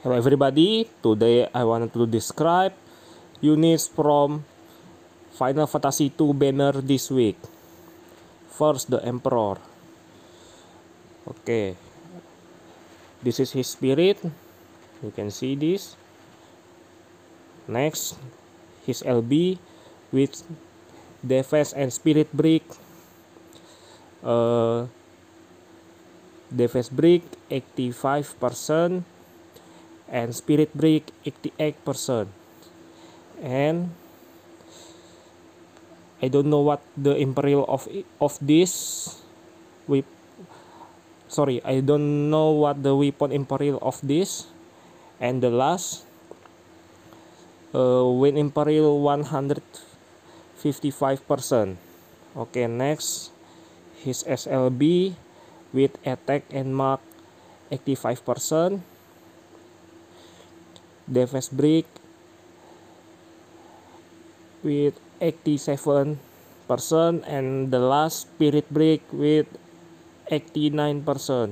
Hello everybody, today I wanted to describe units from Final Fantasy II banner this week. First, the Emperor. Okay, this is his spirit, you can see this. Next, his LB with defense and spirit brick. Defense brick 85% and spirit brick 88%. And I don't know what the imperial of this whip. Sorry, I don't know what the weapon imperial of this. And the last, win imperial 155%. Okay, next, his SLB with attack and mark 85%. Defense brick with 87%, and the last spirit brick with 89%.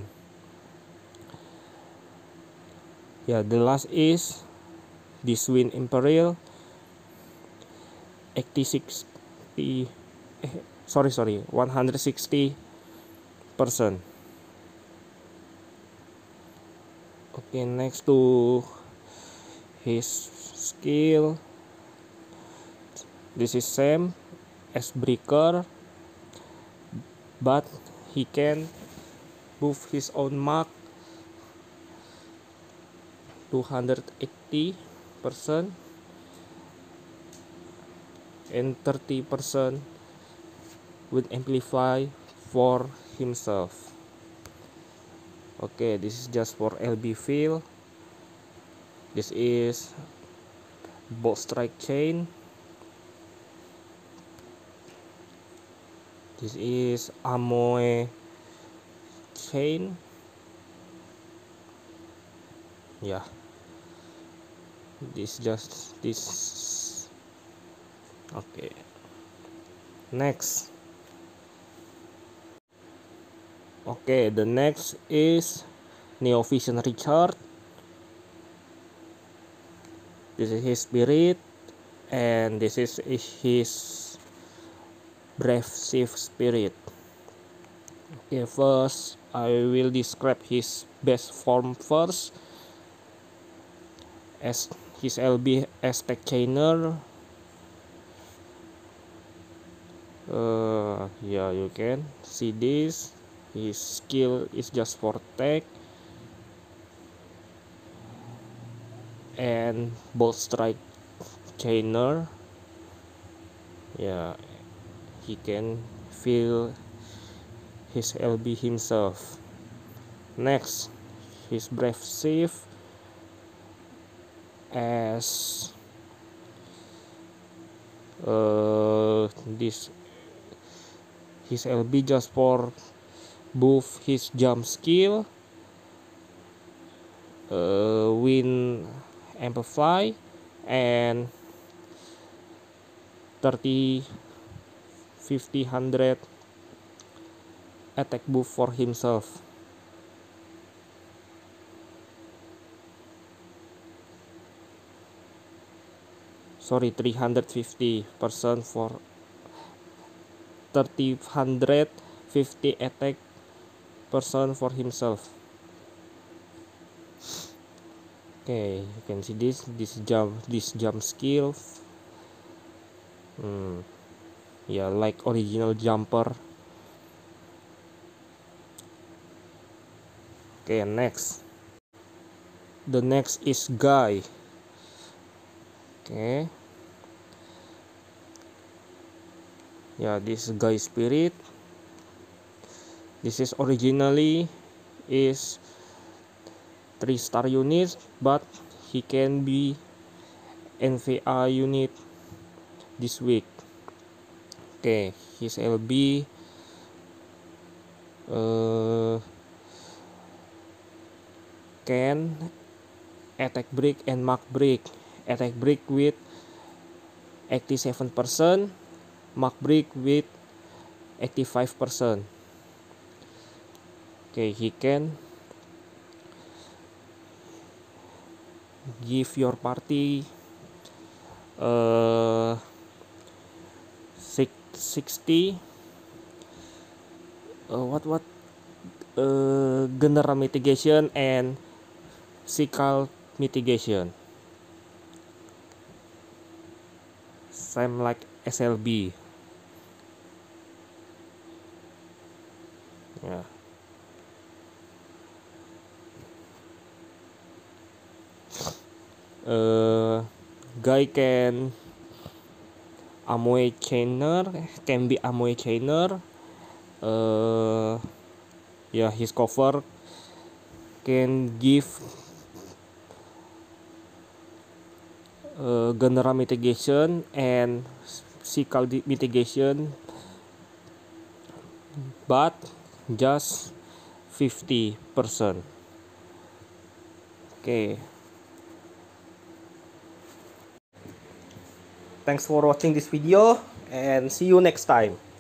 Yeah, the last is this win imperial 160%. Okay, next to his skill, this is same as breaker, but he can move his own mark 280% and 30% with amplify for himself. Okay, this is just for LB feel. This is bolt strike chain. This is Amoe chain. Yeah, this just this. Okay, next. Okay, the next is Neo Vision Richard. This is his spirit, and this is his brave shift spirit. Okay, first I will describe his best form first. As his LB as tech chainer. Yeah, you can see this. His skill is just for tech and bolt strike chainer. Yeah, he can feel his LB himself. Next, his brave shift as this his LB just for buff his jump skill, win amplify, and 30-50-100 attack buff for himself. Sorry, 350% for 350 attack person for himself. Okay, you can see this jump skill. Yeah, like original jumper. Okay, next. The next is Guy. Okay. Yeah, this Guy spirit. This is originally is 3-star unit, but he can be NVA unit this week. Okay, his LB can attack brick and mark brick. Attack brick with 87%, mark brick with 85%. Okay, he can give your party 60 general mitigation and cycle mitigation, same like SLB. Yeah. Guy can be Amway chainer. Yeah, his cover can give general mitigation and cycle mitigation, but just 50%. Okay. Thanks for watching this video and see you next time.